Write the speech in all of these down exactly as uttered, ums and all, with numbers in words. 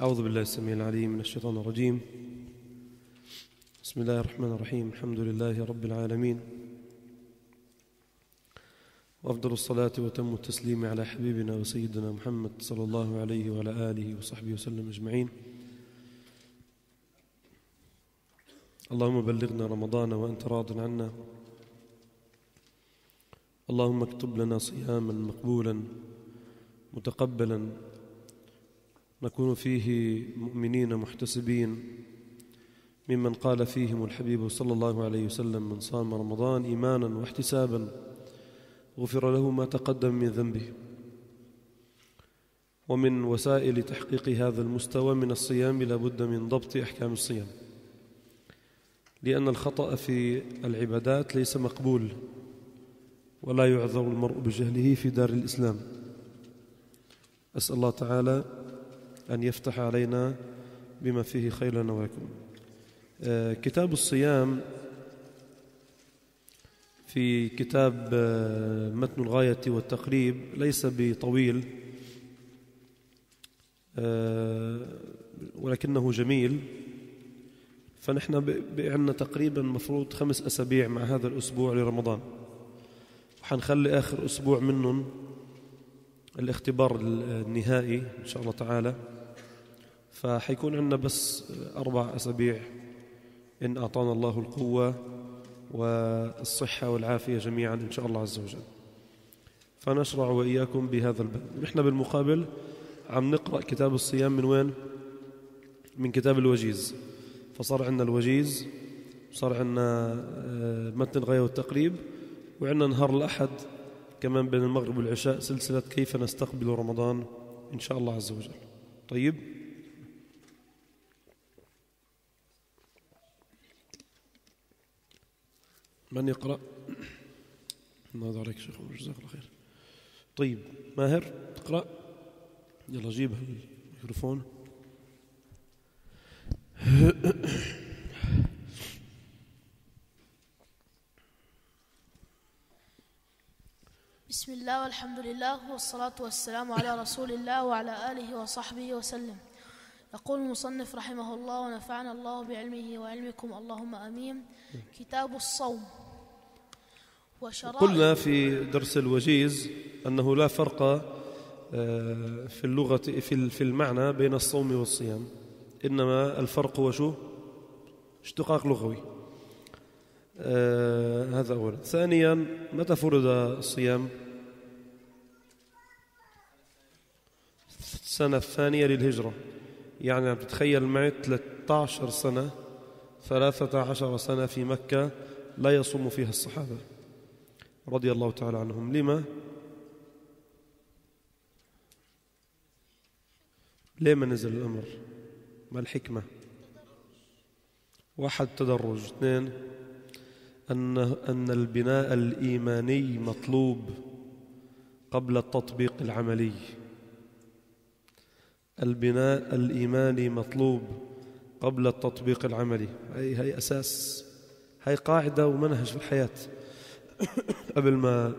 أعوذ بالله السميع العليم من الشيطان الرجيم. بسم الله الرحمن الرحيم. الحمد لله رب العالمين، وأفضل الصلاة وتم التسليم على حبيبنا وسيدنا محمد صلى الله عليه وعلى آله وصحبه وسلم أجمعين. اللهم بلغنا رمضان وأنت راض عنا، اللهم اكتب لنا صياما مقبولا متقبلا نكون فيه مؤمنين محتسبين، ممن قال فيهم الحبيب صلى الله عليه وسلم: من صام رمضان إيمانا واحتسابا غفر له ما تقدم من ذنبه. ومن وسائل تحقيق هذا المستوى من الصيام لا بد من ضبط أحكام الصيام، لأن الخطأ في العبادات ليس مقبول، ولا يعذر المرء بجهله في دار الإسلام. أسأل الله تعالى أن يفتح علينا بما فيه خير لنا ولكم. آه كتاب الصيام في كتاب آه متن الغاية والتقريب ليس بطويل، آه ولكنه جميل. فنحن عندنا تقريبا مفروض خمس أسابيع مع هذا الأسبوع لرمضان، وحنخلي آخر أسبوع منهم الاختبار النهائي إن شاء الله تعالى. فحيكون عندنا بس أربع أسابيع إن أعطانا الله القوة والصحة والعافية جميعا إن شاء الله عز وجل. فنشرع وإياكم بهذا الباب. نحن بالمقابل عم نقرأ كتاب الصيام من وين؟ من كتاب الوجيز. فصار عندنا الوجيز، صار عندنا متن الغاية والتقريب، وعندنا نهار الأحد كمان بين المغرب والعشاء سلسلة كيف نستقبل رمضان إن شاء الله عز وجل. طيب، من يقرأ؟ ماذا عليك شيخ عمر؟ جزاك الله خير. طيب ماهر تقرأ، يلا جيب الميكروفون. بسم الله والحمد لله والصلاة والسلام على رسول الله وعلى آله وصحبه وسلم. يقول المصنف رحمه الله ونفعنا الله بعلمه وعلمكم اللهم آمين. كتاب الصوم وشرائع. قلنا في درس الوجيز أنه لا فرق في اللغة في المعنى بين الصوم والصيام، إنما الفرق هو شو؟ اشتقاق لغوي. آه هذا أولا. ثانيا، متى فرض الصيام؟ السنة الثانية للهجرة، يعني عم تتخيل معي ثلاثة عشر سنة ثلاثة عشر سنة في مكة لا يصوم فيها الصحابة رضي الله تعالى عنهم. لما؟ ليه ما نزل الأمر؟ ما الحكمة؟ واحد، تدرج. اثنين، أن أن البناء الإيماني مطلوب قبل التطبيق العملي. البناء الإيماني مطلوب قبل التطبيق العملي. هي هي أساس، هي قاعدة ومنهج في الحياة. قبل ما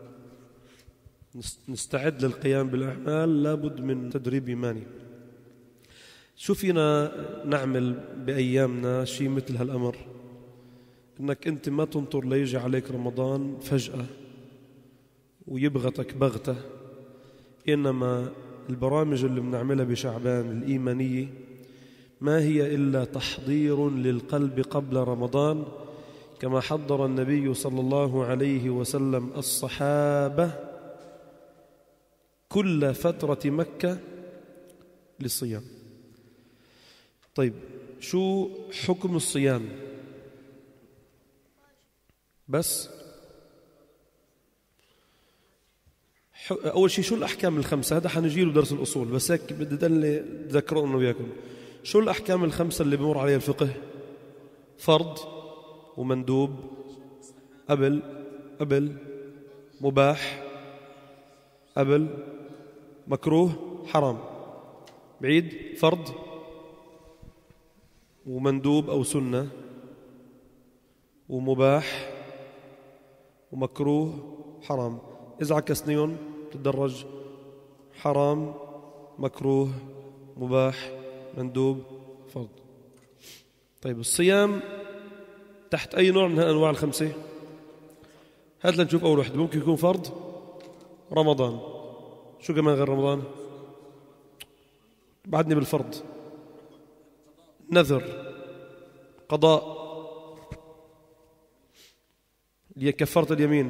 نستعد للقيام بالأعمال لابد من تدريب إيماني. شو فينا نعمل بأيامنا شيء مثل هالأمر؟ إنك أنت ما تنطر ليجي عليك رمضان فجأة ويبغتك بغتة، إنما البرامج اللي بنعملها بشعبان الإيمانية ما هي إلا تحضير للقلب قبل رمضان، كما حضر النبي صلى الله عليه وسلم الصحابة كل فترة مكة للصيام. طيب، شو حكم الصيام؟ بس أول شيء شو الأحكام الخمسة؟ هذا حنجيله درس الأصول، بس هيك بدي دلني تذكروا أنه وياكم شو الأحكام الخمسة اللي بمر عليها الفقه؟ فرض ومندوب، قبل قبل مباح، قبل مكروه، حرام. بعيد، فرض ومندوب أو سنة ومباح ومكروه حرام. إذا عكسنيهم تدرج: حرام، مكروه، مباح، مندوب، فرض. طيب الصيام تحت أي نوع من الأنواع الخمسة؟ هات لنشوف أول واحد. ممكن يكون فرض رمضان. شو كمان غير رمضان؟ بعدني بالفرض. نذر، قضاء، اللي هي كفارة اليمين،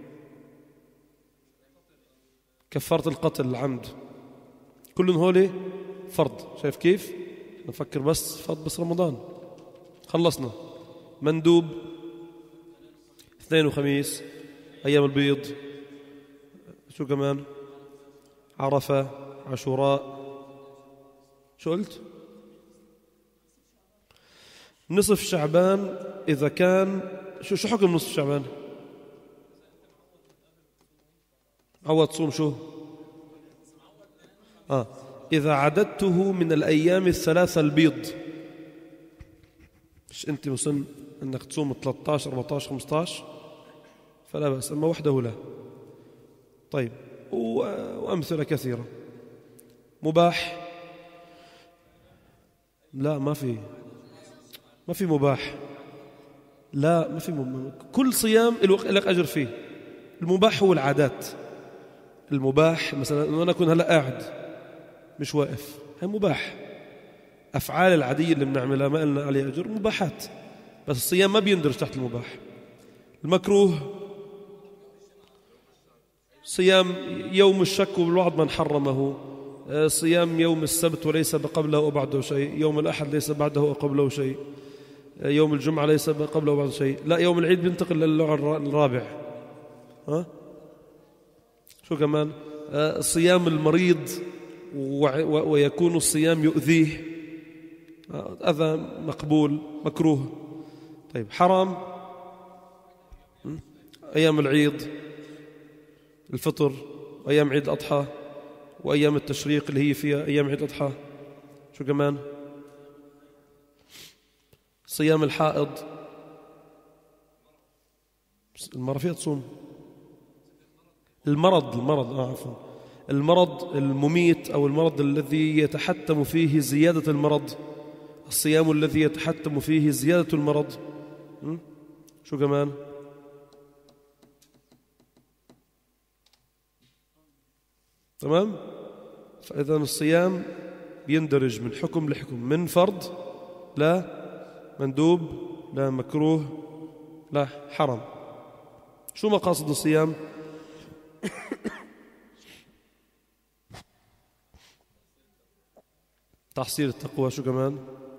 كفارة القتل العمد، كلهم هولي فرض. شايف كيف؟ نفكر بس فرض بس رمضان خلصنا. مندوب اثنين وخميس، أيام البيض، شو كمان؟ عرفة، عاشوراء، شو قلت؟ نصف شعبان. إذا كان شو شو حكم نصف شعبان؟ عوض صوم شو؟ آه إذا عددته من الأيام الثلاثة البيض، مش أنت مسن أنك تصوم ثلاثة عشر أربعة عشر خمسة عشر فلا بأس، أما وحده لا. طيب وأمثلة كثيرة. مباح؟ لا ما في ما في مباح، لا ما في مباح. كل صيام لك أجر فيه. المباح هو العادات. المباح مثلا أنه أنا أكون هلأ قاعد مش واقف، هي مباح. أفعال العادية اللي بنعملها ما قلنا عليها أجر، مباحات. بس الصيام ما بيندرج تحت المباح. المكروه صيام يوم الشك وبالوعد من حرمه، صيام يوم السبت وليس قبله وبعده شيء، يوم الأحد ليس بعده وقبله شيء، يوم الجمعة ليس قبله وبعده شيء، لا يوم العيد بينتقل للنوع الرابع. ها شو كمان؟ صيام المريض ويكون الصيام يؤذيه، أذى مقبول مكروه. طيب حرام أيام العيد، الفطر، وأيام عيد الأضحى، وأيام التشريق اللي هي فيها أيام عيد الأضحى. شو كمان؟ صيام الحائض، المرأة فيها تصوم. المرض المرض آه عفوا المرض المميت أو المرض الذي يتحتم فيه زيادة المرض، الصيام الذي يتحتم فيه زيادة المرض. م? شو كمان؟ تمام. فإذا الصيام بيندرج من حكم لحكم، من فرض لا مندوب لا مكروه لا حرام. شو مقاصد الصيام؟ تحصيل التقوى. شو كمان؟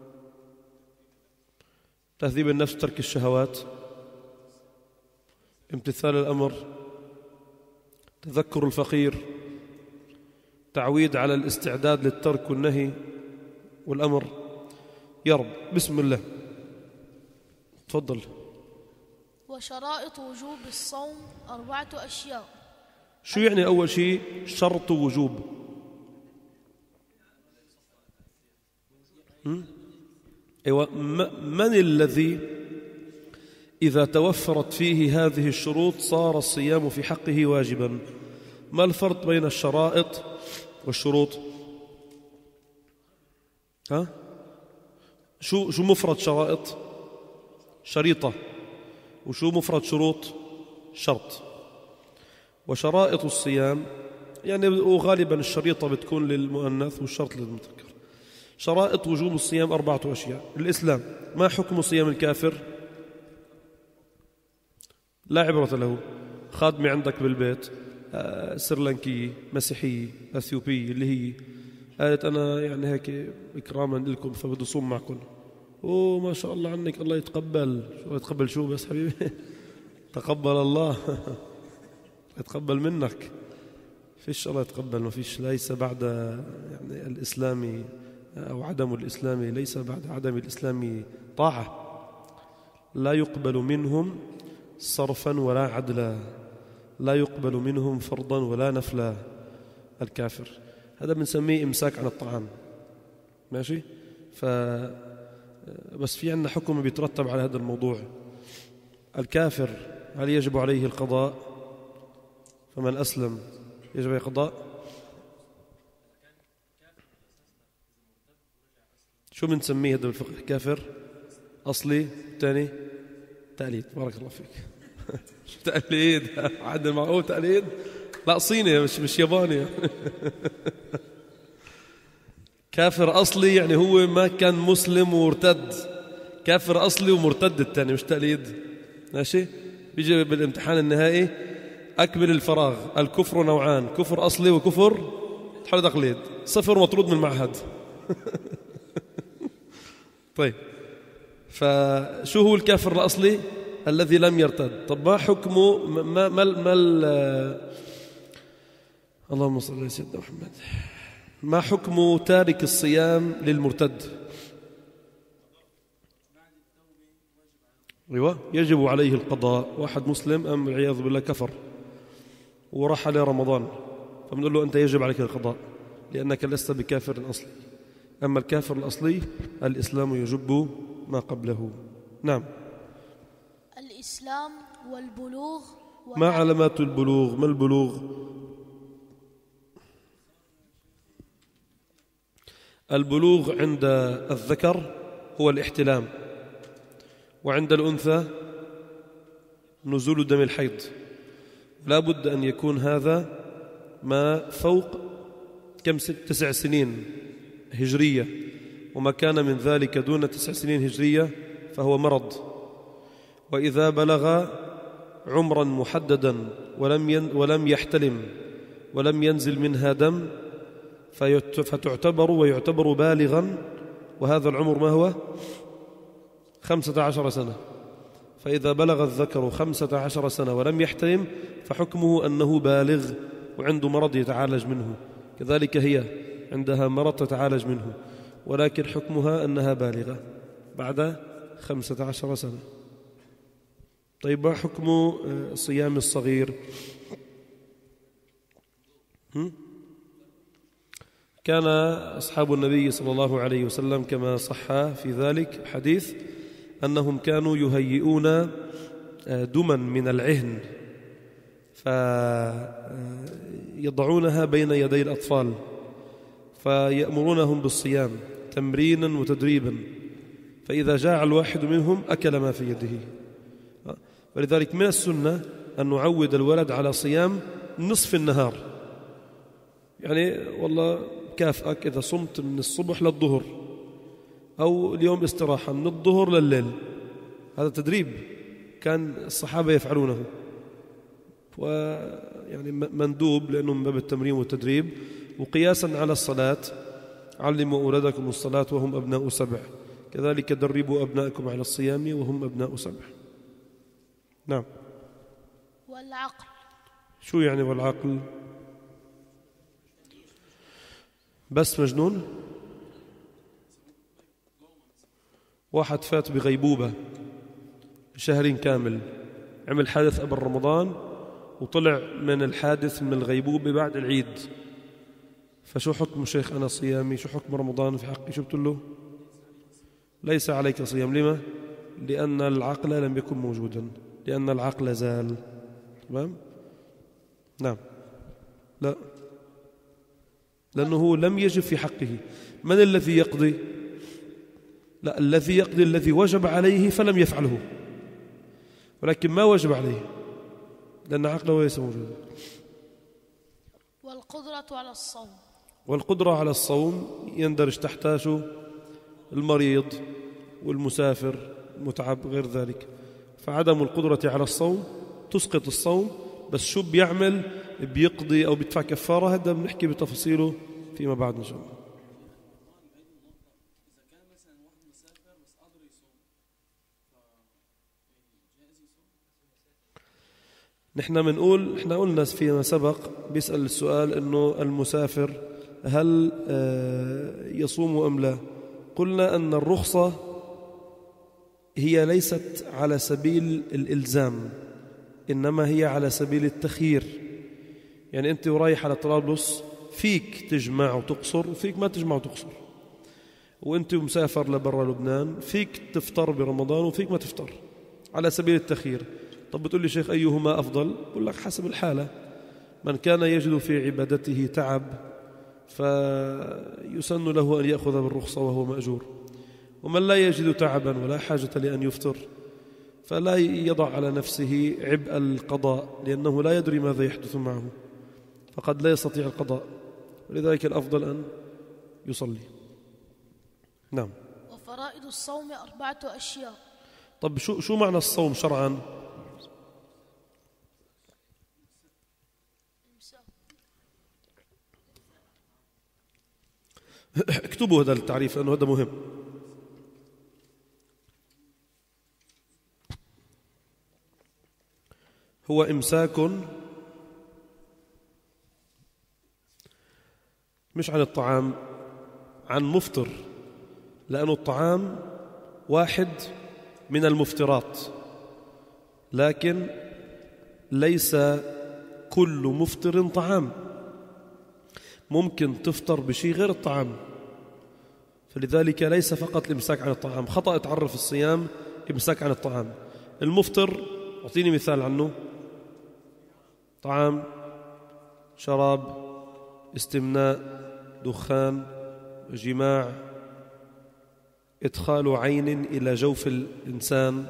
تهذيب النفس، ترك الشهوات، امتثال الأمر، تذكر الفقير، تعويد على الاستعداد للترك والنهي والأمر. يا رب بسم الله تفضل. وشرائط وجوب الصوم أربعة أشياء. شو يعني أول شيء شرط وجوب؟ أيوة. من الذي إذا توفرت فيه هذه الشروط صار الصيام في حقه واجبا؟ ما الفرق بين الشرائط والشروط؟ ها؟ شو شو مفرد شرائط؟ شريطة. وشو مفرد شروط؟ شرط. وشرائط الصيام يعني وغالبا الشريطة بتكون للمؤنث والشرط للمذكر. شرائط وجوب الصيام أربعة أشياء. الإسلام. ما حكم صيام الكافر؟ لا عبرة له. خادمة عندك بالبيت سريلانكية مسيحية أثيوبية اللي هي قالت أنا يعني هيك إكراما لكم فبدي صوم معكم. أوه ما شاء الله عنك، الله يتقبل. شو يتقبل شو بس حبيبي؟ تقبل الله يتقبل منك. فيش الله يتقبل، ما فيش. ليس بعد يعني الإسلام أو عدم الإسلام، ليس بعد عدم الإسلام طاعة. لا يقبل منهم صرفا ولا عدلا، لا يقبل منهم فرضا ولا نفلا. الكافر هذا بنسميه إمساك عن الطعام، ماشي؟ ف بس في عندنا حكم بيترتب على هذا الموضوع. الكافر هل يجب عليه القضاء؟ فمن أسلم يجب عليه القضاء؟ شو بنسميه هذا بالفقه؟ كافر أصلي، ثاني تقليد. بارك الله فيك. شو تقليد؟ عاد معقول تقليد؟ لا صيني مش مش ياباني. كافر أصلي يعني هو ما كان مسلم وارتد، كافر أصلي ومرتد الثاني، مش تقليد. ماشي؟ بيجي بالامتحان النهائي أكمل الفراغ، الكفر نوعان، كفر أصلي وكفر حل تقليد، صفر مطرود من المعهد. طيب، فشو هو الكافر الأصلي؟ الذي لم يرتد. طب ما حكمه؟ ما ما ما اللهم صل على سيدنا محمد. ما حكم تارك الصيام للمرتد؟ ايوه، يجب عليه القضاء. واحد مسلم أم والعياذ بالله كفر وراح عليه رمضان، فبنقول له أنت يجب عليك القضاء لأنك لست بكافر أصلي. أما الكافر الأصلي الإسلام يجب ما قبله. نعم. الإسلام والبلوغ. ما علامات البلوغ؟ ما البلوغ؟ البلوغ عند الذكر هو الاحتلام، وعند الأنثى نزول دم الحيض. لا بد أن يكون هذا ما فوق كم تسع سنين هجرية، وما كان من ذلك دون تسع سنين هجرية فهو مرض. وإذا بلغ عمرا محددا ولم ولم يحتلم ولم ينزل منها دم فتعتبر ويعتبر بالغا، وهذا العمر ما هو؟ خمسة عشر سنة. فإذا بلغ الذكر خمسة عشر سنة ولم يحتلم فحكمه أنه بالغ وعنده مرض يتعالج منه. كذلك هي عندها مرض تتعالج منه، ولكن حكمها أنها بالغة بعد خمسة عشر سنة. طيب، ما حكم صيام الصغير؟ هم؟ كان أصحاب النبي صلى الله عليه وسلم كما صح في ذلك حديث أنهم كانوا يهيئون دما من العهن فيضعونها بين يدي الأطفال فيأمرونهم بالصيام تمرينا وتدريبا، فإذا جاع الواحد منهم أكل ما في يده. ولذلك من السنة أن نعود الولد على صيام نصف النهار، يعني والله كافئك إذا صمت من الصبح للظهر، أو اليوم استراحة من الظهر لليل. هذا تدريب كان الصحابة يفعلونه، ويعني مندوب لأنه من باب التمرين والتدريب. وقياسا على الصلاة، علموا أولادكم الصلاة وهم أبناء سبع، كذلك دربوا أبنائكم على الصيام وهم أبناء سبع. نعم. والعقل. شو يعني والعقل؟ بس مجنون؟ واحد فات بغيبوبة شهر كامل، عمل حادث قبل رمضان وطلع من الحادث من الغيبوبة بعد العيد، فشو حكم شيخ أنا صيامي؟ شو حكم رمضان في حقي؟ شو بتقول له؟ ليس عليك صيام. لما؟ لأن العقل لم يكن موجودا، لأن العقل زال. تمام؟ نعم. لا، لأنه لم يجب في حقه. من الذي يقضي؟ لا، الذي يقضي الذي وجب عليه فلم يفعله، ولكن ما وجب عليه لأن عقله ليس موجودا. والقدرة على الصوم. والقدرة على الصوم يندرج تحتها شو؟ المريض والمسافر المتعب غير ذلك. فعدم القدرة على الصوم تسقط الصوم، بس شو بيعمل؟ بيقضي أو بيدفع كفارة. هذا بنحكي بتفاصيله فيما بعد إن شاء الله. نحن بنقول، نحن قلنا فيما سبق بيسأل السؤال إنه المسافر هل يصوم أم لا؟ قلنا أن الرخصة هي ليست على سبيل الإلزام، إنما هي على سبيل التخيير. يعني أنت ورايح على طرابلس فيك تجمع وتقصر، وفيك ما تجمع وتقصر. وأنت مسافر لبرا لبنان فيك تفطر برمضان وفيك ما تفطر، على سبيل التخيير. طب بتقول لي شيخ أيهما أفضل؟ بقول لك حسب الحالة. من كان يجد في عبادته تعب فيسن له أن يأخذ بالرخصة وهو مأجور، ومن لا يجد تعبا ولا حاجة لأن يفطر فلا يضع على نفسه عبء القضاء، لأنه لا يدري ماذا يحدث معه، فقد لا يستطيع القضاء، ولذلك الأفضل أن يصلي. نعم. وفرائض الصوم أربعة أشياء. طب شو شو معنى الصوم شرعا؟ اكتبوا هذا التعريف لأنه هذا مهم. هو إمساك مش عن الطعام، عن مفطر، لأن الطعام واحد من المفطرات، لكن ليس كل مفطر طعام، ممكن تفطر بشيء غير الطعام، فلذلك ليس فقط الإمساك عن الطعام. خطأ تعرف الصيام إمساك عن الطعام. المفطر أعطيني مثال عنه: طعام، شراب، استمناء، دخان، جماع، إدخال عين إلى جوف الإنسان،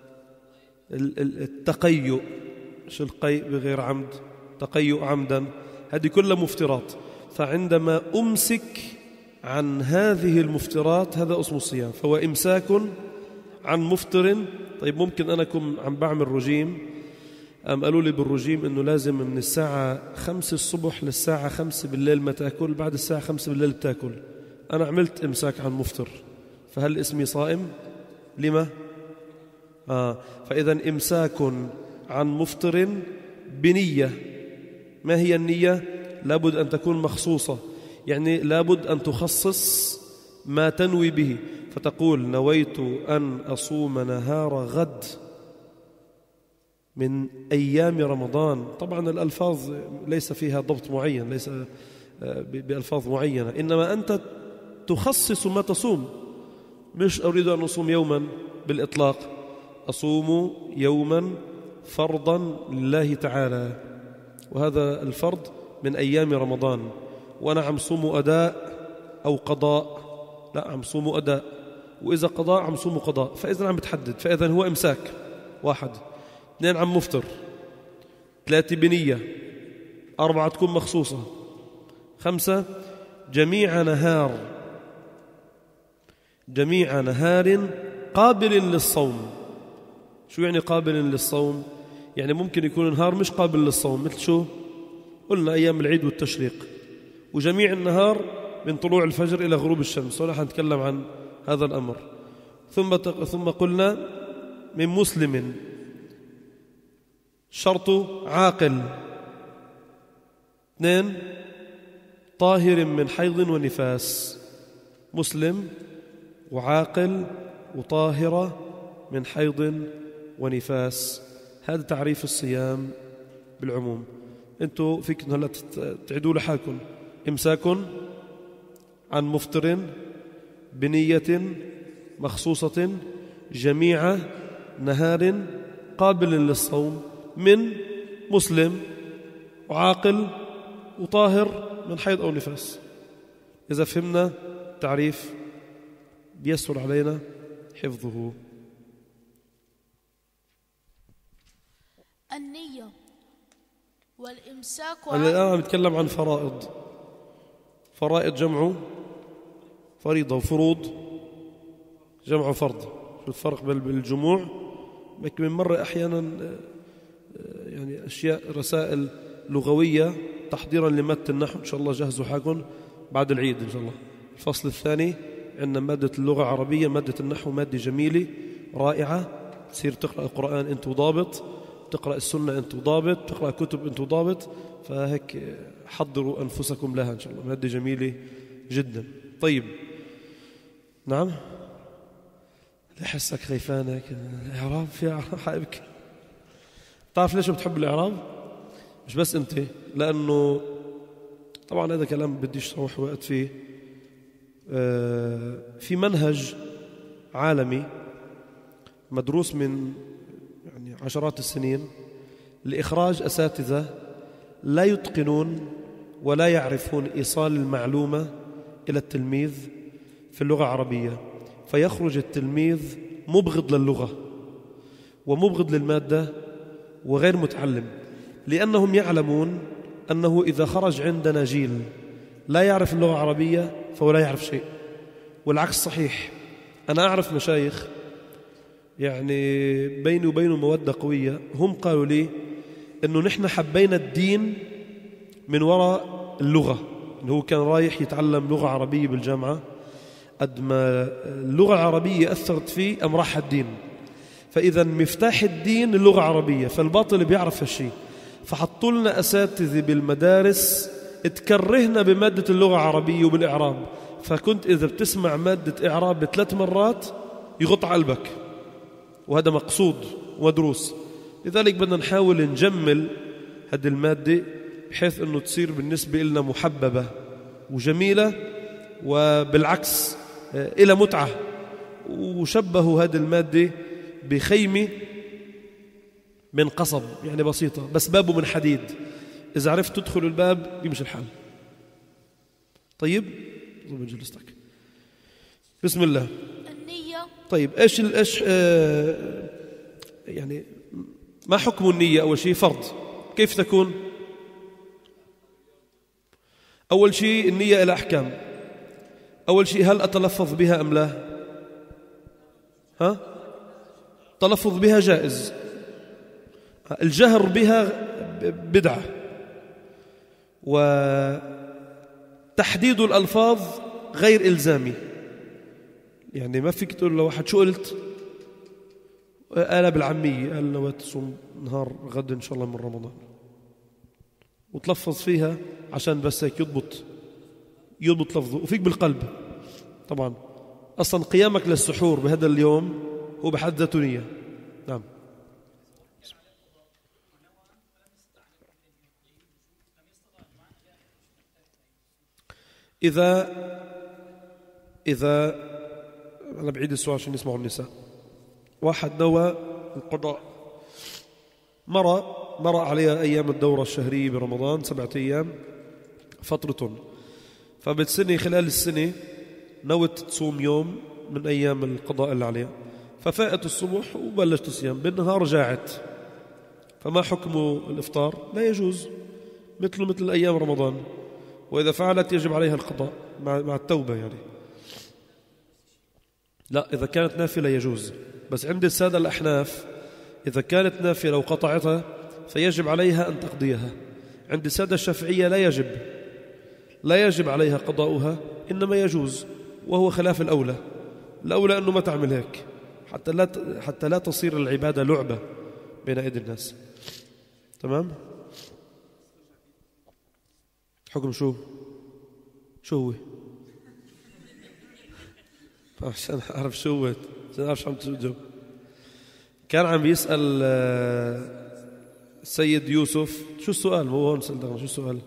التقيؤ، شو القيء بغير عمد، تقيؤ عمدا، هذه كلها مفترات. فعندما أمسك عن هذه المفترات هذا اسمه الصيام، فهو إمساك عن مفطر. طيب ممكن أنا أكون عم بعمل رجيم، أم قالوا لي بالرجيم إنه لازم من الساعة خمسة الصبح للساعة خمسة بالليل ما تأكل، بعد الساعة خمسة بالليل بتأكل. أنا عملت إمساك عن مفطر، فهل اسمي صائم؟ لما؟ آه فإذا إمساك عن مفطر بنية. ما هي النية؟ لابد أن تكون مخصوصة، يعني لابد أن تخصص ما تنوي به، فتقول نويت أن أصوم نهار غد من أيام رمضان. طبعا الألفاظ ليس فيها ضبط معين، ليس بألفاظ معينة، إنما أنت تخصص ما تصوم. مش أريد أن أصوم يوما بالإطلاق، أصوم يوما فرضا لله تعالى، وهذا الفرض من أيام رمضان، وأنا عم صوم أداء أو قضاء، لا عم صوم أداء، وإذا قضاء عم صوم قضاء، فإذا عم بتحدد، فإذا هو إمساك. واحد. اثنين عم مفطر. ثلاثة بنية. أربعة تكون مخصوصة. خمسة جميع نهار، جميع نهار قابل للصوم. شو يعني قابل للصوم؟ يعني ممكن يكون نهار مش قابل للصوم، مثل شو؟ قلنا أيام العيد والتشريق. وجميع النهار من طلوع الفجر إلى غروب الشمس، ولا حنتكلم عن هذا الأمر. ثم ثم قلنا من مسلم، شرطه عاقل. اثنين طاهر من حيض ونفاس. مسلم وعاقل وطاهرة من حيض ونفاس. هذا تعريف الصيام بالعموم. انتوا فيكم هلا تعيدوا لحالكم: إمساك عن مفطر بنية مخصوصة جميع نهار قابل للصوم من مسلم وعاقل وطاهر من حيض أو نفاس. إذا فهمنا تعريف بيسهل علينا حفظه. النية والإمساك. أنا الآن عم نتكلم عن فرائض. فرائض جمع فريضة، وفروض جمع فرض. شو الفرق بين الجموع؟ من مرة أحيانا يعني أشياء رسائل لغوية تحضيرا لمادة النحو، إن شاء الله جهزوا حالكم بعد العيد إن شاء الله. الفصل الثاني عندنا مادة اللغة العربية، مادة النحو مادة جميلة رائعة. تصير تقرأ القرآن أنت ضابط، تقرأ السنة أنت ضابط، تقرأ كتب أنت ضابط، فهيك حضروا أنفسكم لها إن شاء الله. مادة جميلة جدا. طيب نعم، لحسك خيفانك الإعراب، في إعراب حابك. تعرف ليش بتحب الإعراب؟ مش بس أنت، لأنه طبعا هذا كلام بديش أروح وقت فيه. في منهج عالمي مدروس من يعني عشرات السنين لإخراج أساتذة لا يتقنون ولا يعرفون إيصال المعلومة إلى التلميذ في اللغة العربية. فيخرج التلميذ مبغض للغة ومبغض للمادة وغير متعلم، لأنهم يعلمون أنه إذا خرج عندنا جيل لا يعرف اللغة العربية فهو لا يعرف شيء، والعكس صحيح. أنا أعرف مشايخ يعني بيني وبينهم مودة قوية، هم قالوا لي أنه نحن حبينا الدين من وراء اللغة، أنه هو كان رايح يتعلم لغة عربية بالجامعة، قد ما اللغة العربية أثرت فيه أم راح الدين. فإذا مفتاح الدين اللغة العربية، فالباطل بيعرف هالشيء، فحطوا لنا أساتذة بالمدارس تكرهنا بمادة اللغة العربية وبالإعراب، فكنت إذا بتسمع مادة إعراب بثلاث مرات يغط قلبك، وهذا مقصود ومدروس. لذلك بدنا نحاول نجمل هذه المادة بحيث أنه تصير بالنسبة لنا محببة وجميلة، وبالعكس إلى متعة. وشبهوا هذه المادة بخيمة من قصب، يعني بسيطة بس بابه من حديد، إذا عرفت تدخل الباب يمشي الحال. طيب جلستك. بسم الله. النية. طيب إيش إيش آه يعني ما حكم النية؟ أول شيء فرض، كيف تكون؟ أول شيء النية إلى أحكام. أول شيء هل أتلفظ بها أم لا؟ ها؟ تلفظ بها جائز، الجهر بها بدعة، وتحديد الألفاظ غير إلزامي. يعني ما فيك تقول لواحد شو قلت؟ قال بالعامية، قال نويت تصوم نهار غد إن شاء الله من رمضان، وتلفظ فيها عشان بس هيك يضبط يضبط لفظه. وفيك بالقلب طبعا، أصلا قيامك للسحور بهذا اليوم هو بحد ذاته نية. نعم. إذا إذا أنا بعيد السؤال عشان يسمعوا النساء. واحد نوى القضاء، مرة مرة عليها أيام الدورة الشهرية برمضان سبعة أيام فترة، فبالسنة خلال السنة نوت تصوم يوم من أيام القضاء اللي عليها، ففاءت الصبح وبلشت صيام، بالنهار جاعت، فما حكم الإفطار؟ لا يجوز، مثله مثل أيام رمضان، وإذا فعلت يجب عليها القضاء مع مع التوبة يعني. لا، إذا كانت نافلة يجوز، بس عند السادة الأحناف إذا كانت نافلة وقطعتها فيجب عليها أن تقضيها. عند السادة الشافعية لا يجب لا يجب عليها قضاؤها، إنما يجوز، وهو خلاف الأولى. الأولى أنه ما تعمل هيك حتى لا حتى لا تصير العبادة لعبة بين أيدي الناس. تمام؟ حكم شو شو هو؟ عشان أعرف شو هو، عشان أعرف شو عم تجاوب. كان عم بيسأل السيد يوسف شو السؤال؟ مو هون سألنا شو السؤال؟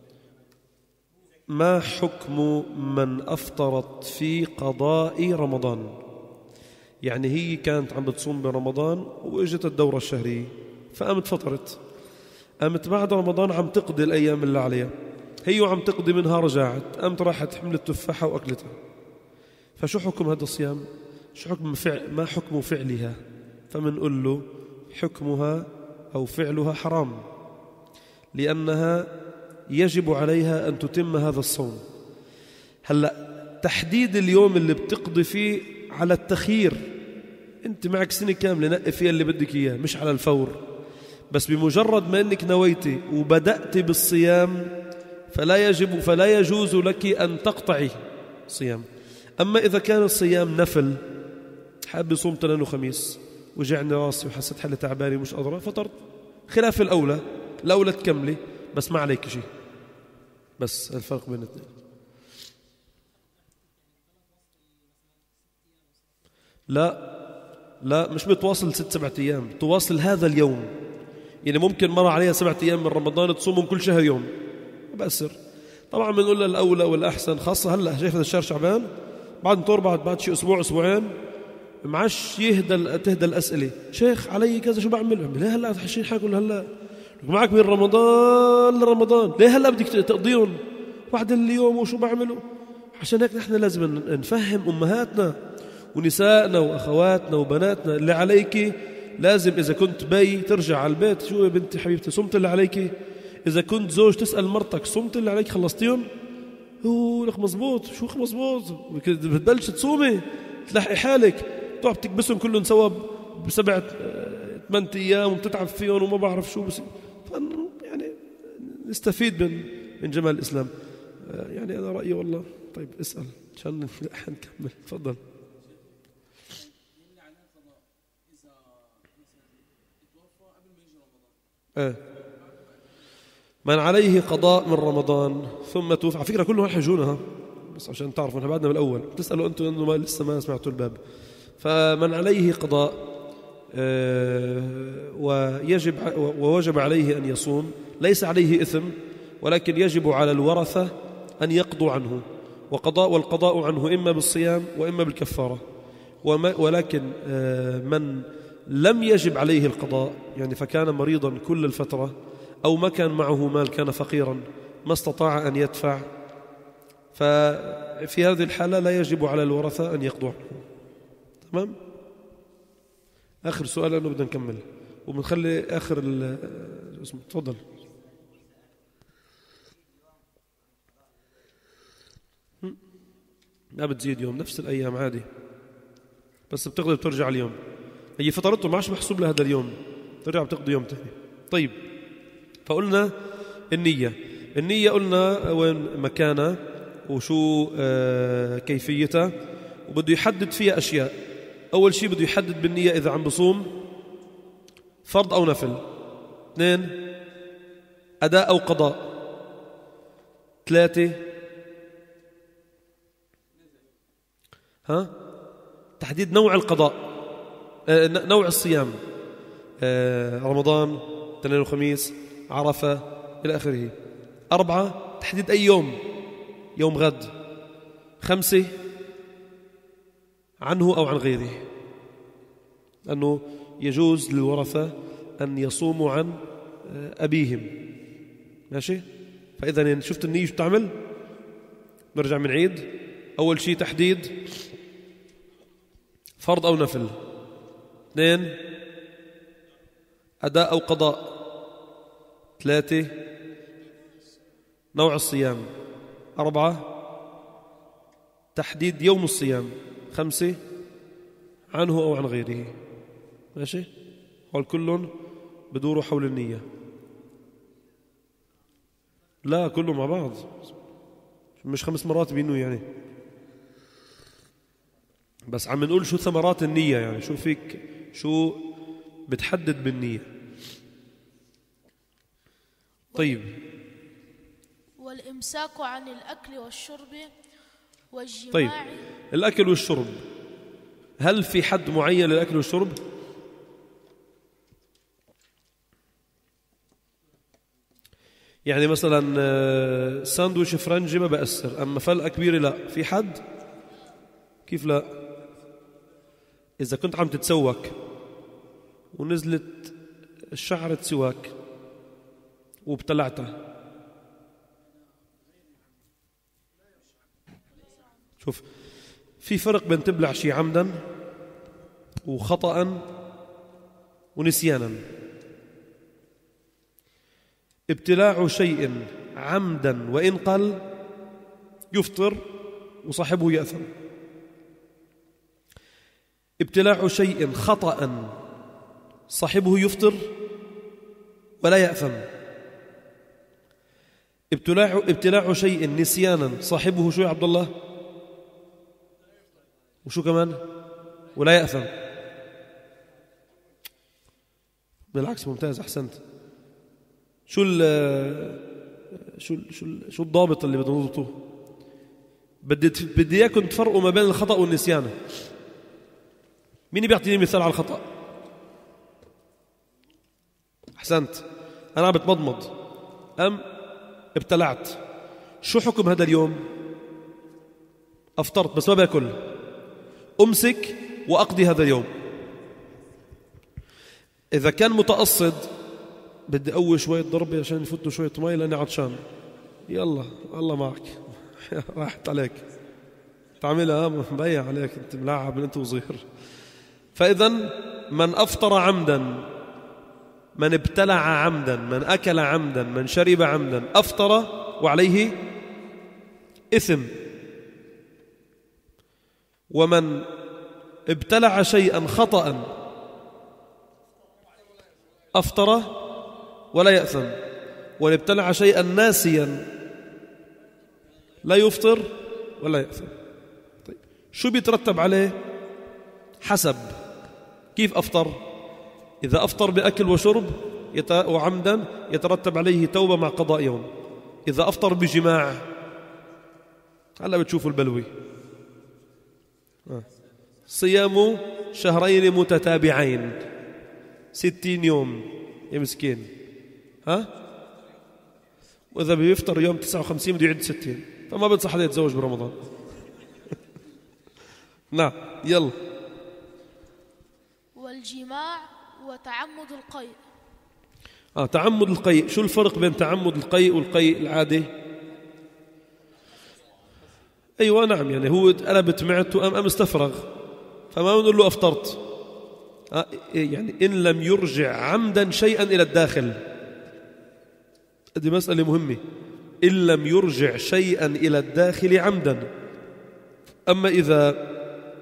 ما حكم من أفطرت في قضاء رمضان؟ يعني هي كانت عم بتصوم برمضان وإجت الدورة الشهرية فقامت فطرت، قامت بعد رمضان عم تقضي الأيام اللي عليها، هي وعم تقضي منها رجعت، قامت راحت حملت تفاحة وأكلتها، فشو حكم هذا الصيام؟ شو حكم فعل ما حكم فعلها؟ فمنقول له حكمها أو فعلها حرام، لأنها يجب عليها أن تتم هذا الصوم. هلأ تحديد اليوم اللي بتقضي فيه على التخيير، أنت معك سنة كاملة نقي فيها اللي بدك إياه، مش على الفور، بس بمجرد ما أنك نويتي وبدأت بالصيام فلا يجب فلا يجوز لك أن تقطعي صيام. أما إذا كان الصيام نفل، حاب يصوم اثنين وخميس وجعني راسي وحسيت حالي تعباني مش قادرة فطرت، خلاف الأولى، الأولى تكملي بس ما عليك شيء، بس الفرق بين الاثنين. لا لا مش بتواصل ست سبعة أيام، تواصل هذا اليوم. يعني ممكن مرة عليها سبعة أيام من رمضان تصومهم كل شهر يوم، ما بأثر. طبعا بنقول لها الأولى والأحسن، خاصة هلأ شايف هذا الشهر شعبان بعد نطور بعد بعد شيء أسبوع أسبوعين معش يهدى تهدى الأسئلة، شيخ علي كذا شو بعمل؟ ليه هلأ حشين حاكل هلأ معك من رمضان لرمضان، ليه هلأ بدك تقضيهم بعد اليوم وشو بعملوا؟ عشان هيك نحن لازم نفهم أمهاتنا ونسائنا وأخواتنا وبناتنا اللي عليك لازم إذا كنت بي ترجع على البيت، شو يا بنتي حبيبتي صمت اللي عليك؟ إذا كنت زوج تسأل مرتك صمت اللي عليك خلصتيهم؟ هو لك مزبوط، شو مزبوط؟ بتبلش تصومي تلحقي حالك، تقعد تكبسهم كلهم سوا بسبعة ثمان أيام وبتتعب فيهم وما بعرف شو بس. يعني نستفيد من من جمال الإسلام. يعني أنا رأيي والله. طيب اسأل عشان نكمل. تفضل. آه. من عليه قضاء من رمضان ثم توفى، على فكرة كلهم حيجونها بس عشان تعرفوا احنا بعدنا بالأول، بتسألوا أنتم إنه ما لسه ما سمعتوا الباب. فمن عليه قضاء آه ويجب ووجب عليه أن يصوم، ليس عليه إثم، ولكن يجب على الورثة أن يقضوا عنه، وقضاء والقضاء عنه إما بالصيام وإما بالكفارة. ولكن آه من لم يجب عليه القضاء، يعني فكان مريضا كل الفترة أو ما كان معه مال، كان فقيرا ما استطاع أن يدفع، ففي هذه الحالة لا يجب على الورثة أن يقضوا عنه. تمام؟ آخر سؤال لأنه بدنا نكمل وبنخلي آخر اسمه. تفضل. ما بتزيد يوم، نفس الأيام عادي، بس بتقدر ترجع اليوم. هي فطرته ما عادش محسوب لهذا اليوم، ترجع بتقضي يوم تاني. طيب، فقلنا النية. النية قلنا وين مكانها وشو آه كيفيتها، وبده يحدد فيها أشياء. أول شيء بده يحدد بالنية إذا عم بصوم فرض أو نفل. اثنين، أداء أو قضاء. ثلاثة، ها تحديد نوع القضاء، آه نوع الصيام، آه رمضان، اثنين وخميس، عرفة إلى آخره. أربعة، تحديد أي يوم، يوم غد. خمسة، عنه أو عن غيره، لأنه يجوز للورثة أن يصوموا عن أبيهم. ماشي؟ فإذا شفت النية شو تعمل؟ نرجع من عيد. أول شيء تحديد فرض أو نفل. اثنين، أداء أو قضاء. ثلاثة، نوع الصيام. أربعة، تحديد يوم الصيام. خمسة، عنه أو عن غيره. ماشي؟ هول كلهم بدوروا حول النية. لا كلهم مع بعض، مش خمس مرات بينو يعني، بس عم نقول شو ثمرات النية، يعني شو فيك شو بتحدد بالنية. طيب، والإمساك عن الأكل والشرب والجماع. طيب، الأكل والشرب، هل في حد معين للأكل والشرب؟ يعني مثلا ساندويش فرنجي ما بأثر، أما فلقة كبيرة لا. في حد؟ كيف لا؟ إذا كنت عم تتسوك ونزلت شعرة سواك وابتلعتها، شوف في فرق بين تبلع شيء عمدا وخطأ ونسيانا. ابتلاع شيء عمدا وإن قل يفطر وصاحبه يأثم. ابتلاع شيء خطأ صاحبه يفطر ولا يأثم. ابتلاع ابتلاع شيء نسيانا صاحبه شو يا عبد الله؟ وشو كمان؟ ولا يأثم. بالعكس، ممتاز، أحسنت. شو ال شو ال شو ال شو الضابط اللي بدنا نضبطه؟ بدي بدي اياكم تفرقوا ما بين الخطأ والنسيان. مين بيعطيني مثال على الخطأ؟ أحسنت. أنا بتمضمض أم ابتلعت، شو حكم هذا اليوم؟ أفطرت بس ما باكل، أمسك وأقضي هذا اليوم. إذا كان متقصد بدي أول شوية ضربة عشان يفوتوا شوية مي لأني عطشان، يلا الله معك راحت عليك. تعملها مبين عليك أنت ملاعب من أنت وصغير. فإذا من أفطر عمدا، من ابتلع عمدا، من أكل عمدا، من شرب عمدا، أفطر وعليه إثم. ومن ابتلع شيئا خطأ أفطر ولا يأثم، ومن ابتلع شيئا ناسيا لا يفطر ولا يأثم. طيب شو بيترتب عليه؟ حسب كيف أفطر. إذا أفطر بأكل وشرب وعمدا يترتب عليه توبة مع قضاء يوم. إذا أفطر بجماع، هلا بتشوفوا البلوي، صيام شهرين متتابعين ستين يوم يا مسكين، ها؟ وإذا بيفطر يوم تسعة وخمسين بده يعد ستين، فما بنصح حدا يتزوج برمضان. نعم يلا. والجماع وتعمد القيء. آه تعمد القيء، شو الفرق بين تعمد القيء والقيء العادي؟ أيوة نعم، يعني هو قلبت معدته أم أم استفرغ، فما بنقول له أفطرت. آه يعني إن لم يرجع عمدا شيئا إلى الداخل، هذه مسألة مهمة، إن لم يرجع شيئا إلى الداخل عمدا. أما إذا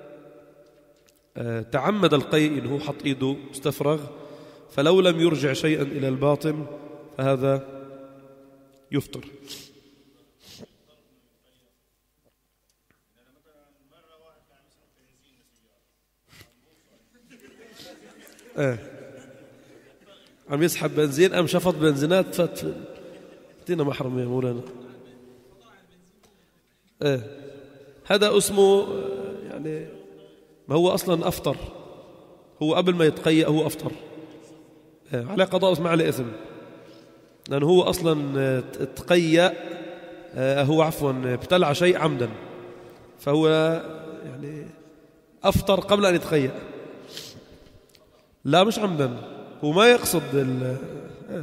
آه تعمد القيء إنه حط إيده استفرغ، فلو لم يرجع شيئا إلى الباطن فهذا يفطر. آه. عم يسحب بنزين أم شفط بنزينات فات تينا محرم يا مولانا. آه. هذا اسمه يعني ما هو أصلا أفطر، هو قبل ما يتقيأ هو أفطر، آه. على قضاء ما عليه إثم، لأنه هو أصلا تقيأ، آه. هو عفوا ابتلع شيء عمدا، فهو يعني أفطر قبل أن يتقيأ. لا مش عمدا، هو ما يقصد ال آه.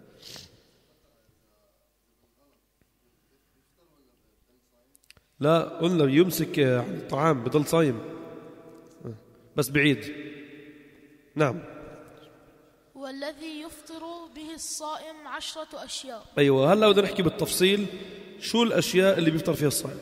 لا قلنا يمسك الطعام بضل صايم آه. بس بعيد. نعم. والذي يفطر به الصائم عشرة أشياء. أيوة هلا بدنا نحكي بالتفصيل شو الأشياء اللي بيفطر فيها الصائم.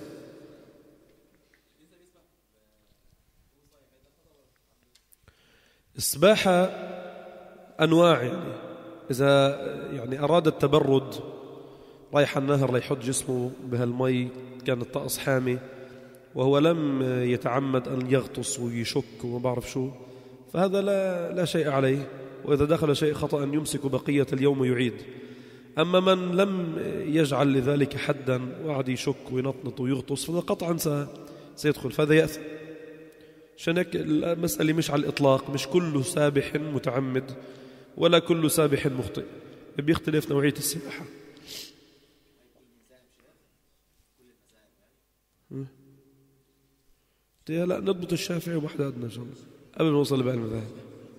السباحة أنواع، يعني إذا يعني أراد التبرد رايح النهر ليحط جسمه بهالمي، كان الطقس حامي وهو لم يتعمد أن يغطس ويشك وما بعرف شو، فهذا لا, لا شيء عليه، وإذا دخل شيء خطأ يمسك بقية اليوم ويعيد. أما من لم يجعل لذلك حدا وقعد يشك وينطنط ويغطس فهذا قطعا سيدخل، فهذا يأثم. عشان هيك المسألة مش على الإطلاق، مش كل سابح متعمد ولا كل سابح مخطئ، بيختلف نوعية السباحة. لا نضبط الشافعي وبحدادنا إن شاء الله قبل ما نوصل لباقي المذاهب.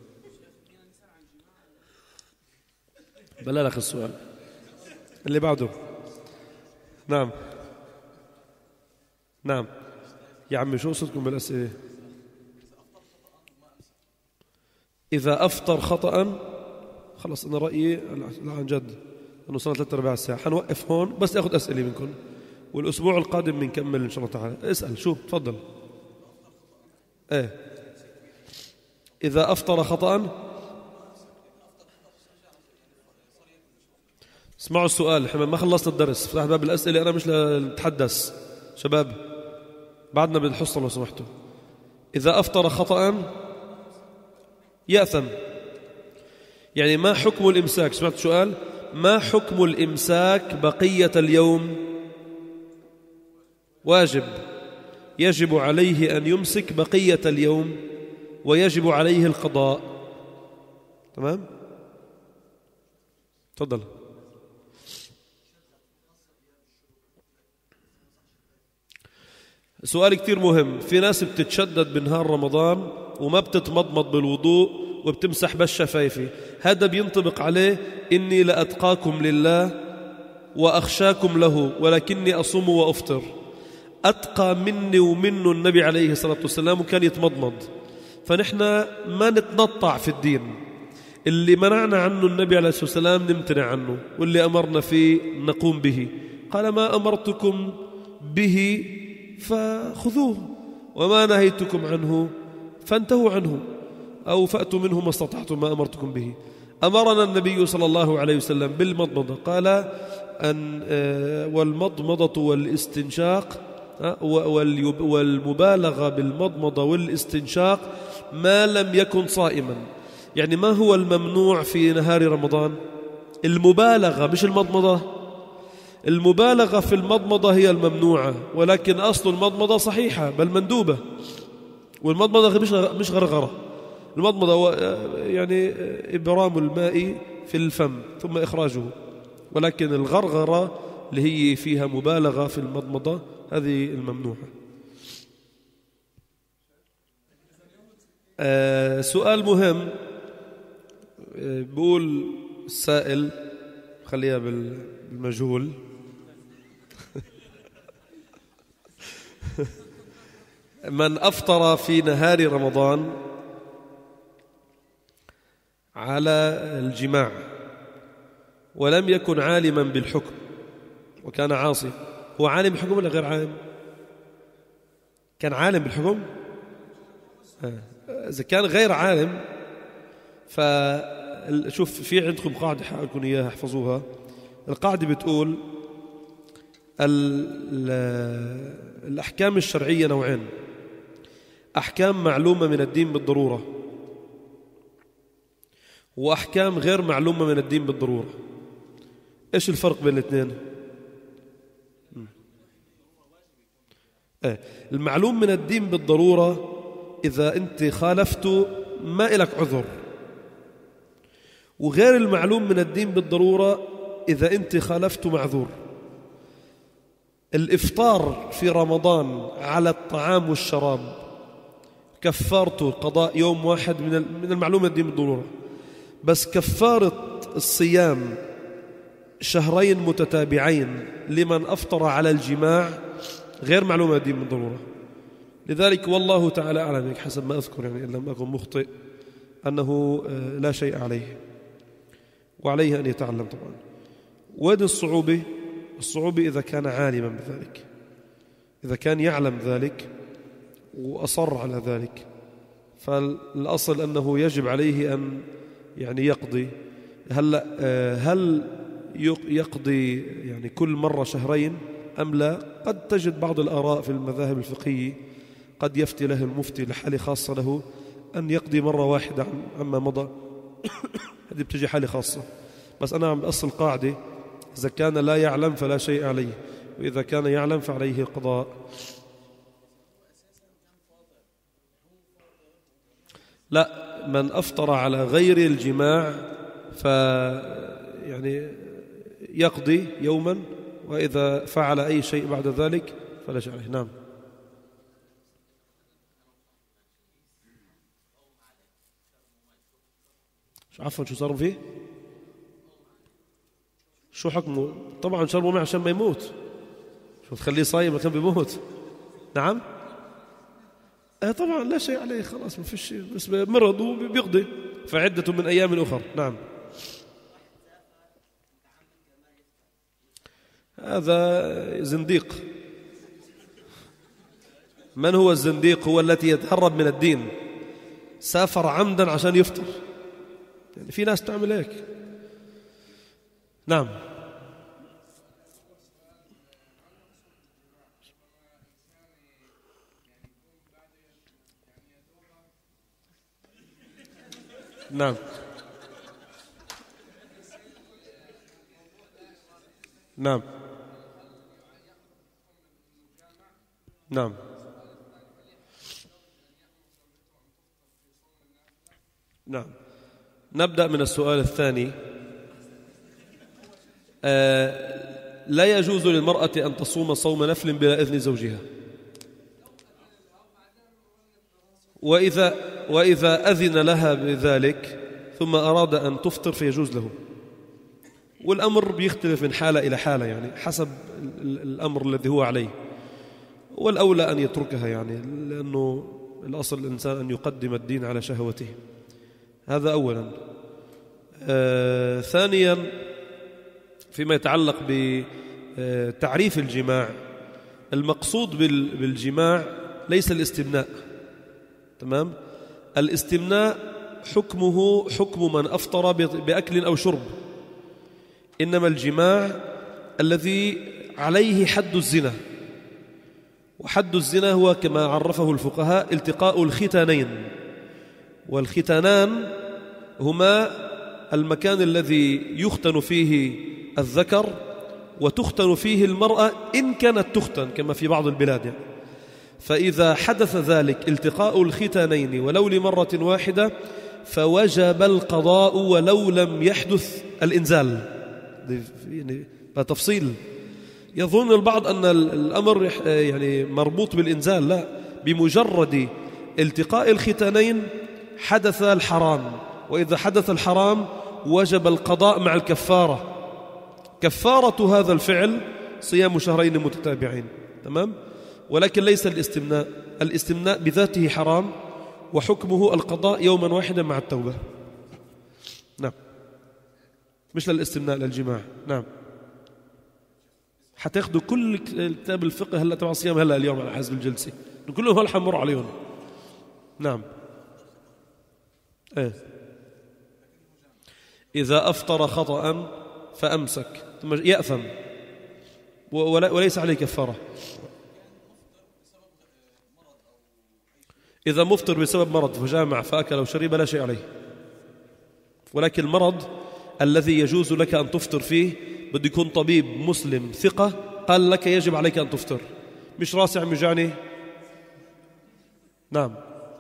بلا لك السؤال اللي بعده. نعم نعم يا عمي شو قصدكم بالأسئلة؟ إذا أفطر خطأ خلص أنا رأيي لا عن جد أنه صار ثلاثة أرباع ساعة، حنوقف هون بس أخذ أسئلة منكم، والأسبوع القادم بنكمل إن شاء الله تعالى. اسأل شو تفضل. إيه إذا أفطر خطأ، اسمعوا السؤال، احنا ما خلصنا الدرس، فتح باب الأسئلة، أنا مش لنتحدث شباب، بعدنا بالحصة لو سمحتوا. إذا أفطر خطأ يأثم، يعني ما حكم الإمساك؟ سمعت السؤال، ما حكم الإمساك بقية اليوم؟ واجب، يجب عليه أن يمسك بقية اليوم ويجب عليه القضاء. تمام؟ تفضل. سؤال كتير مهم. في ناس بتتشدد بنهار رمضان وما بتتمضمض بالوضوء وبتمسح بس شفايفي، هذا بينطبق عليه إني لأتقاكم لله وأخشاكم له ولكني أصوم وأفطر. أتقى مني ومنه النبي عليه الصلاة والسلام وكان يتمضمض. فنحن ما نتنطع في الدين، اللي منعنا عنه النبي عليه الصلاة والسلام نمتنع عنه، واللي أمرنا فيه نقوم به. قال ما أمرتكم به فخذوه وما نهيتكم عنه فانتهوا عنه أو فأتوا منه ما استطعتم ما أمرتكم به. أمرنا النبي صلى الله عليه وسلم بالمضمضة، قال أن والمضمضة والاستنشاق والمبالغة بالمضمضة والاستنشاق ما لم يكن صائما. يعني ما هو الممنوع في نهار رمضان؟ المبالغة مش المضمضة. المبالغة في المضمضة هي الممنوعة، ولكن أصل المضمضة صحيحة بل مندوبة. والمضمضة مش مش غرغرة. المضمضة يعني إبرام الماء في الفم ثم إخراجه، ولكن الغرغرة اللي هي فيها مبالغة في المضمضة هذه الممنوعة. آه سؤال مهم. آه بقول السائل، خليها بالمجهول. من أفطر في نهار رمضان على الجماع ولم يكن عالما بالحكم وكان عاصي، هو عالم بالحكم ولا غير عالم؟ كان عالم بالحكم. إذا كان غير عالم فشوف في عندكم قاعدة حقولكم إياها احفظوها. القاعدة بتقول الأحكام الشرعية نوعين: أحكام معلومة من الدين بالضرورة، وأحكام غير معلومة من الدين بالضرورة. إيش الفرق بين الاثنين؟ إيه؟ المعلوم من الدين بالضرورة إذا أنت خالفته ما إلك عذر، وغير المعلوم من الدين بالضرورة إذا أنت خالفته معذور. الإفطار في رمضان على الطعام والشراب كفارته قضاء يوم واحد من المعلوم من الدين بالضرورة، بس كفارة الصيام شهرين متتابعين لمن أفطر على الجماع غير معلومة الدين بالضرورة. لذلك والله تعالى أعلم حسب ما أذكر، يعني إن لم أكن مخطئ، أنه لا شيء عليه وعليه أن يتعلم طبعا. وين الصعوبة؟ الصعوبة إذا كان عالما بذلك، إذا كان يعلم ذلك وأصر على ذلك، فالأصل أنه يجب عليه أن يعني يقضي. هل هل يقضي يعني كل مرة شهرين أم لا؟ قد تجد بعض الآراء في المذاهب الفقهية قد يفتي له المفتي لحالة خاصة له أن يقضي مرة واحدة عما مضى. هذه بتجي حالة خاصة. بس أنا عم بأصل قاعدة: إذا كان لا يعلم فلا شيء عليه، وإذا كان يعلم فعليه القضاء. لا، من أفطر على غير الجماع ف يعني يقضي يوما، وإذا فعل أي شيء بعد ذلك فلا شيء عليه. نعم. عفوا شو صار فيه؟ شو حكمه؟ طبعا شربوا معه عشان ما يموت. شو تخليه صايم لكن بيموت؟ نعم. اه طبعا لا شيء عليه، خلاص ما فيش شيء، بس مرض وبيقضي فعدة من أيام أخرى. نعم. هذا زنديق. من هو الزنديق؟ هو التي يتهرب من الدين، سافر عمدا عشان يفطر. يعني في ناس تعمل هيك. نعم. نعم. نعم. نعم. نعم. نبدأ من السؤال الثاني. آه لا يجوز للمرأة أن تصوم صوم نفل بلا إذن زوجها، وإذا, وإذا أذن لها بذلك ثم أراد أن تفطر فيجوز له. والأمر بيختلف من حالة إلى حالة، يعني حسب الأمر الذي هو عليه. والأولى أن يتركها يعني، لأنه الأصل الإنسان أن يقدم الدين على شهوته. هذا أولا. آه ثانيا فيما يتعلق بتعريف الجماع، المقصود بالجماع ليس الاستمناء. تمام؟ الاستمناء حكمه حكم من أفطر بأكل أو شرب، إنما الجماع الذي عليه حد الزنا، وحد الزنا هو كما عرفه الفقهاء التقاء الختانين، والختانان هما المكان الذي يختن فيه الذكر وتختن فيه المرأة إن كانت تختن كما في بعض البلاد يعني. فإذا حدث ذلك التقاء الختانين ولو لمرة واحدة فوجب القضاء ولو لم يحدث الإنزال. يعني تفصيل. يظن البعض أن الأمر يعني مربوط بالإنزال، لا، بمجرد التقاء الختانين حدث الحرام، وإذا حدث الحرام وجب القضاء مع الكفارة. كفارة هذا الفعل صيام شهرين متتابعين. تمام؟ ولكن ليس الاستمناء. الاستمناء بذاته حرام وحكمه القضاء يوما واحدا مع التوبة. نعم، مش للاستمناء، للجماع. نعم، حتاخذوا كل كتاب الفقه هلا تبع الصيام هلا اليوم على حسب الجلسة، كلهم هلا حنمر عليهم. نعم. ايه إذا أفطر خطأ فأمسك يأثم وليس عليه كفارة. إذا مفطر بسبب مرض فجامع فأكل أو شرب لا شيء عليه، ولكن المرض الذي يجوز لك أن تفطر فيه بده يكون طبيب مسلم ثقة قال لك يجب عليك أن تفطر، مش راسي عم يوجعني. نعم،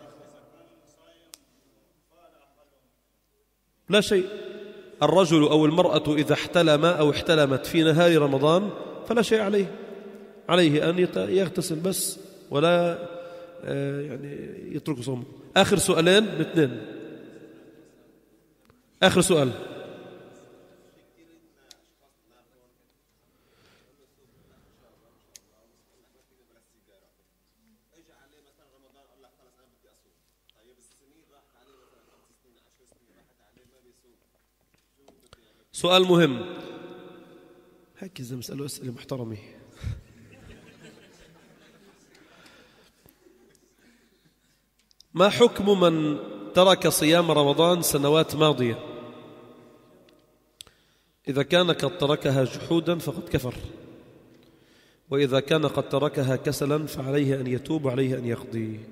لا شيء. الرجل أو المرأة إذا احتلم أو احتلمت في نهار رمضان فلا شيء عليه، عليه أن يغتسل بس ولا يعني يترك صومه. آخر سؤالين باثنين. آخر سؤال. سؤال مهم هيك إذا مسألة أسئلة محترمة. ما حكم من ترك صيام رمضان سنوات ماضية؟ إذا كان قد تركها جحودا فقد كفر، وإذا كان قد تركها كسلا فعليه أن يتوب وعليه أن يقضي.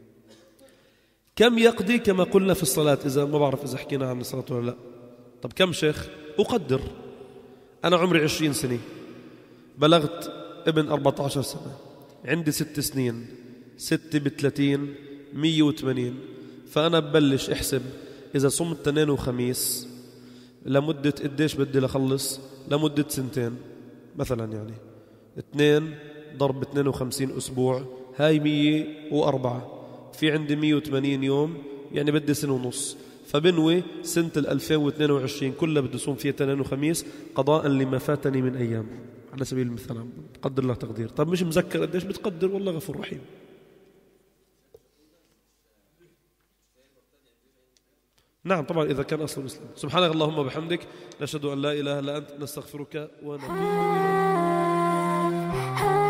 كم يقضي؟ كما قلنا في الصلاة، إذا ما بعرف إذا حكينا عن الصلاة ولا لا. طب كم شيخ؟ أقدر أنا عمري عشرين سنة، بلغت ابن أربعة عشر سنة، عندي ست سنين، ستة بثلاثين مية وثمانين، فأنا ببلش احسب إذا صمت اثنين وخميس لمدة قديش بدي لخلص؟ لمدة سنتين مثلا، يعني اثنين ضرب اثنين وخمسين أسبوع هاي مية وأربعة، في عندي مية وثمانين يوم، يعني بدي سنة ونص. فبنوي سنة الألفين واثنين وعشرين كلها بدي صوم فيها اثنين وخميس قضاء لما فاتني من أيام، على سبيل المثال قدر الله تقدير. طب مش مذكر قديش بتقدر؟ والله غفور رحيم. نعم طبعا إذا كان أصل مسلم. سبحانك اللهم وبحمدك، نشهد أن لا إله إلا أنت، نستغفرك ونتوب إليك.